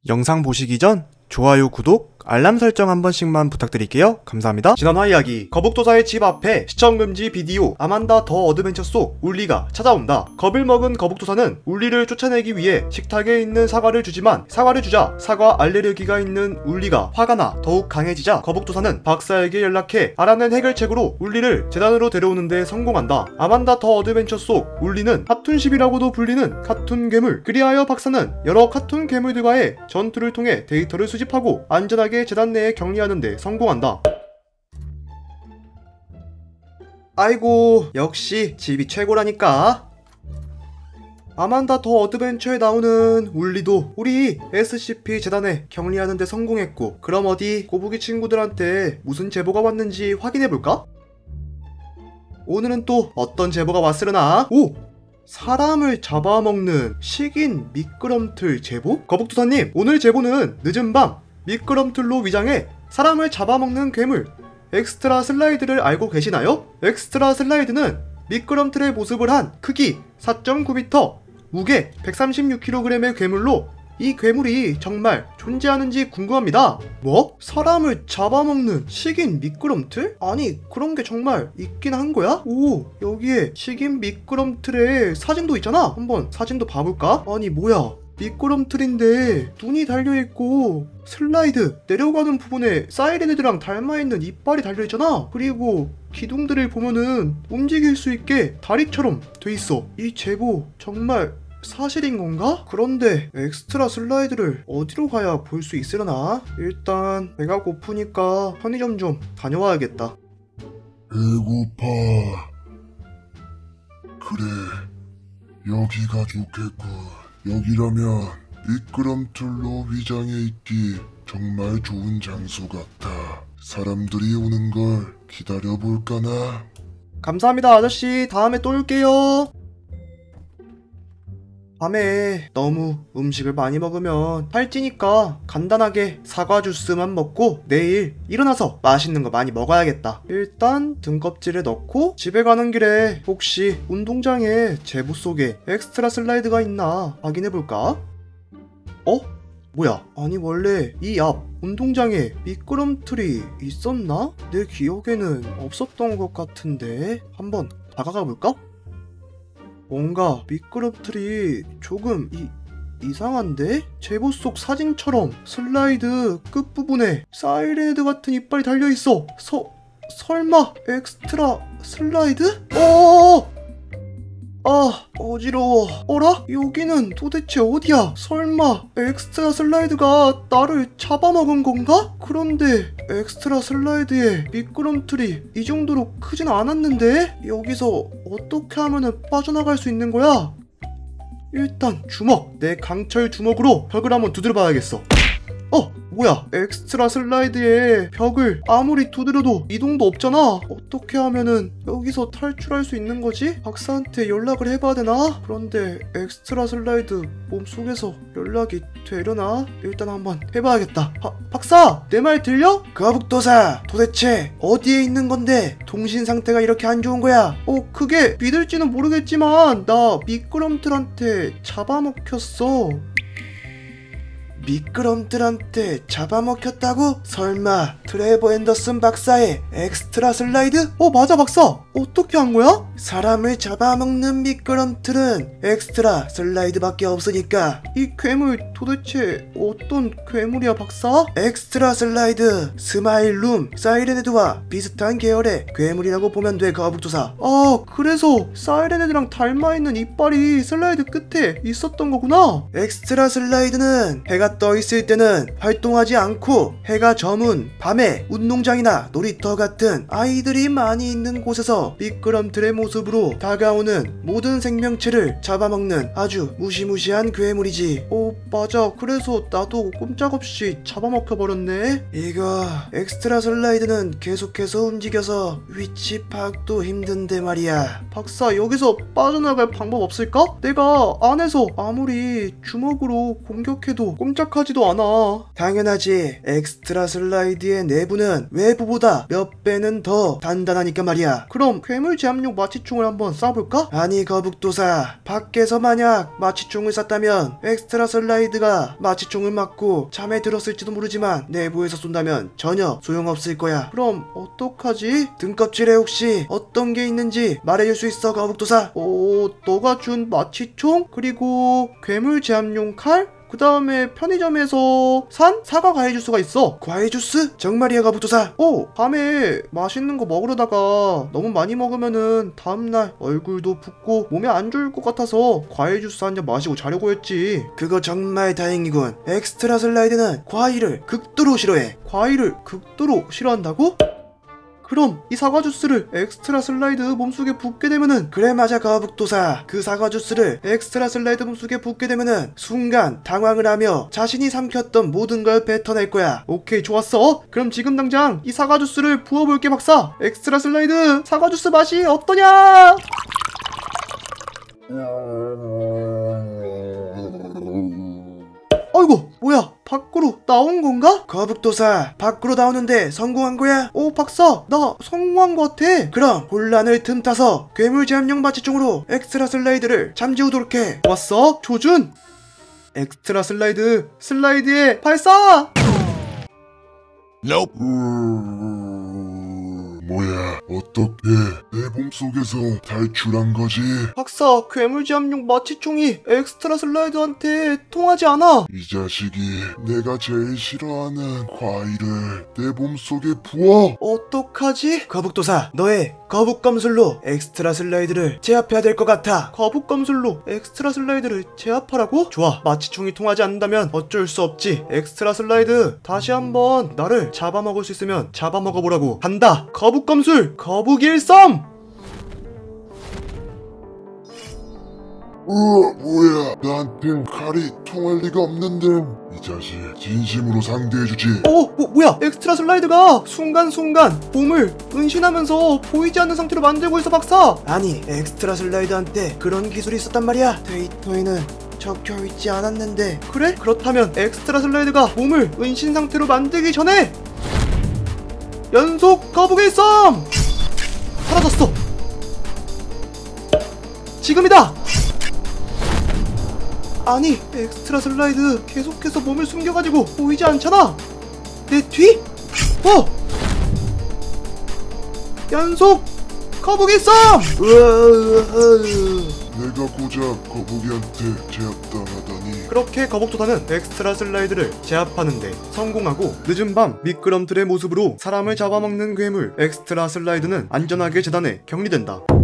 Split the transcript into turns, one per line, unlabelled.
영상 보시기 전 좋아요, 구독, 알람 설정 한 번씩만 부탁드릴게요. 감사합니다. 지난화 이야기, 거북도사의 집 앞에 시청금지 비디오 아만다 더 어드벤처 속 울리가 찾아온다. 겁을 먹은 거북도사는 울리를 쫓아내기 위해 식탁에 있는 사과를 주지만 사과를 주자 사과 알레르기가 있는 울리가 화가 나 더욱 강해지자 거북도사는 박사에게 연락해 알아낸 해결책으로 울리를 재단으로 데려오는 데 성공한다. 아만다 더 어드벤처 속 울리는 카툰십이라고도 불리는 카툰 괴물. 그리하여 박사는 여러 카툰 괴물들과의 전투를 통해 데이터를 수집하고 안전하게 재단 내에 격리하는 데 성공한다. 아이고, 역시 집이 최고라니까. 아만다 더 어드벤처에 나오는 울리도 우리 SCP 재단에 격리하는 데 성공했고, 그럼 어디 꼬부기 친구들한테 무슨 제보가 왔는지 확인해볼까? 오늘은 또 어떤 제보가 왔으려나? 오! 사람을 잡아먹는 식인 미끄럼틀 제보? 거북도사님, 오늘 제보는 늦은 밤 미끄럼틀로 위장해 사람을 잡아먹는 괴물 엑스트라 슬라이드를 알고 계시나요? 엑스트라 슬라이드는 미끄럼틀의 모습을 한 크기 4.9m, 무게 136kg의 괴물로 이 괴물이 정말 존재하는지 궁금합니다. 뭐? 사람을 잡아먹는 식인 미끄럼틀? 아니, 그런 게 정말 있긴 한 거야? 오, 여기에 식인 미끄럼틀에 사진도 있잖아? 한번 사진도 봐볼까? 아니, 뭐야? 미끄럼틀인데 눈이 달려있고 슬라이드 내려가는 부분에 사이렌헤드랑 닮아있는 이빨이 달려있잖아. 그리고 기둥들을 보면은 움직일 수 있게 다리처럼 돼있어. 이 제보 정말 사실인 건가? 그런데 엑스트라 슬라이드를 어디로 가야 볼 수 있으려나? 일단 배가 고프니까 편의점 좀 다녀와야겠다.
배고파. 그래, 여기가 좋겠군. 여기라면 미끄럼틀로 위장해 있기 정말 좋은 장소 같아. 사람들이 오는 걸 기다려볼까나?
감사합니다, 아저씨. 다음에 또 올게요. 밤에 너무 음식을 많이 먹으면 살찌니까 간단하게 사과 주스만 먹고 내일 일어나서 맛있는 거 많이 먹어야겠다. 일단 등껍질을 넣고 집에 가는 길에 혹시 운동장에 제보 속에 엑스트라 슬라이드가 있나 확인해볼까? 어? 뭐야? 아니, 원래 이 앞 운동장에 미끄럼틀이 있었나? 내 기억에는 없었던 것 같은데 한번 다가가 볼까? 뭔가 미끄럼틀이 조금 이상한데? 제보 속 사진처럼 슬라이드 끝부분에 사이렌헤드 같은 이빨이 달려있어. 설마 엑스트라 슬라이드? 어지러워. 어라? 여기는 도대체 어디야? 설마 엑스트라 슬라이드가 나를 잡아먹은 건가? 그런데 엑스트라 슬라이드에 미끄럼틀이 이 정도로 크진 않았는데? 여기서 어떻게 하면은 빠져나갈 수 있는 거야? 일단 주먹! 내 강철 주먹으로 벽을 한번 두드려 봐야겠어. 뭐야? 엑스트라 슬라이드에 벽을 아무리 두드려도 이동도 없잖아? 어떻게 하면은 여기서 탈출할 수 있는 거지? 박사한테 연락을 해봐야 되나? 그런데 엑스트라 슬라이드 몸속에서 연락이 되려나? 일단 한번 해봐야겠다. 박사! 내 말 들려? 거북도사! 도대체 어디에 있는 건데 통신 상태가 이렇게 안 좋은 거야? 그게 믿을지는 모르겠지만 나 미끄럼틀한테 잡아먹혔어. 미끄럼틀한테 잡아먹혔다고? 설마 트레버 앤더슨 박사의 엑스트라 슬라이드? 맞아, 박사. 어떻게 한 거야? 사람을 잡아먹는 미끄럼틀은 엑스트라 슬라이드밖에 없으니까. 이 괴물 도대체 어떤 괴물이야, 박사? 엑스트라 슬라이드, 스마일룸, 사이렌헤드와 비슷한 계열의 괴물이라고 보면 돼, 거북도사. 그래서 사이렌헤드랑 닮아있는 이빨이 슬라이드 끝에 있었던 거구나. 엑스트라 슬라이드는 해가 떠 있을 때는 활동하지 않고 해가 저문 밤에 운동장이나 놀이터 같은 아이들이 많이 있는 곳에서 미끄럼틀의 모습으로 다가오는 모든 생명체를 잡아먹는 아주 무시무시한 괴물이지. 맞아. 그래서 나도 꼼짝없이 잡아먹혀버렸네. 이거 엑스트라 슬라이드는 계속해서 움직여서 위치 파악도 힘든데 말이야. 박사, 여기서 빠져나갈 방법 없을까? 내가 안에서 아무리 주먹으로 공격해도 꼼짝하지도 않아. 당연하지. 엑스트라 슬라이드엔 내부는 외부보다 몇 배는 더 단단하니까 말이야. 그럼 괴물 제압용 마취총을 한번 쏴볼까? 아니 거북도사, 밖에서 만약 마취총을 쐈다면 엑스트라 슬라이드가 마취총을 맞고 잠에 들었을지도 모르지만 내부에서 쏜다면 전혀 소용없을 거야. 그럼 어떡하지? 등껍질에 혹시 어떤 게 있는지 말해줄 수 있어 거북도사? 너가 준 마취총? 그리고 괴물 제압용 칼? 그 다음에 편의점에서 산 사과 과일 주스가 있어. 과일 주스? 정말이야 거북도사? 밤에 맛있는 거 먹으려다가 너무 많이 먹으면은 다음날 얼굴도 붓고 몸에 안 좋을 것 같아서 과일 주스 한 잔 마시고 자려고 했지. 그거 정말 다행이군. 엑스트라 슬라이드는 과일을 극도로 싫어해. 과일을 극도로 싫어한다고? 그럼 이 사과 주스를 엑스트라 슬라이드 몸속에 붓게 되면은, 그래 맞아 거북도사, 그 사과 주스를 엑스트라 슬라이드 몸속에 붓게 되면은 순간 당황을 하며 자신이 삼켰던 모든 걸 뱉어낼 거야. 오케이 좋았어. 그럼 지금 당장 이 사과 주스를 부어볼게 박사. 엑스트라 슬라이드 사과 주스 맛이 어떠냐? 아이고 뭐야, 밖으로 나온 건가? 거북도사, 밖으로 나오는데 성공한 거야? 박사, 나 성공한 것 같아. 그럼 혼란을 틈타서 괴물 제압용 마취총으로 엑스트라 슬라이드를 잠재우도록 해. 왔어 조준. 엑스트라 슬라이드에 발사.
뭐야, 어떻게 내 몸속에서 탈출한 거지?
박사, 괴물 제압용 마취총이 엑스트라 슬라이드한테 통하지 않아.
이 자식이 내가 제일 싫어하는 과일을 내 몸속에 부어.
어떡하지? 거북도사, 너의 거북검술로 엑스트라 슬라이드를 제압해야 될 것 같아. 거북검술로 엑스트라 슬라이드를 제압하라고? 좋아, 마취총이 통하지 않는다면 어쩔 수 없지. 엑스트라 슬라이드, 다시 한번 나를 잡아먹을 수 있으면 잡아먹어보라고. 간다. 거북검술, 거북일섬!
뭐야, 나한텐 칼이 통할 리가 없는데. 이 자식 진심으로 상대해주지.
뭐야, 엑스트라 슬라이드가 순간순간 몸을 은신하면서 보이지 않는 상태로 만들고 있어 박사. 아니, 엑스트라 슬라이드한테 그런 기술이 있었단 말이야. 데이터에는 적혀있지 않았는데. 그래? 그렇다면 엑스트라 슬라이드가 몸을 은신 상태로 만들기 전에 연속 거북일섬! 사라졌어. 지금이다. 아니, 엑스트라 슬라이드 계속해서 몸을 숨겨가지고 보이지 않잖아. 내 뒤? 연속 거북일섬!
내가 고작 거북이한테 제압당하다니.
그렇게 거북도사는 엑스트라 슬라이드를 제압하는데 성공하고, 늦은 밤 미끄럼틀의 모습으로 사람을 잡아먹는 괴물 엑스트라 슬라이드는 안전하게 재단에 격리된다.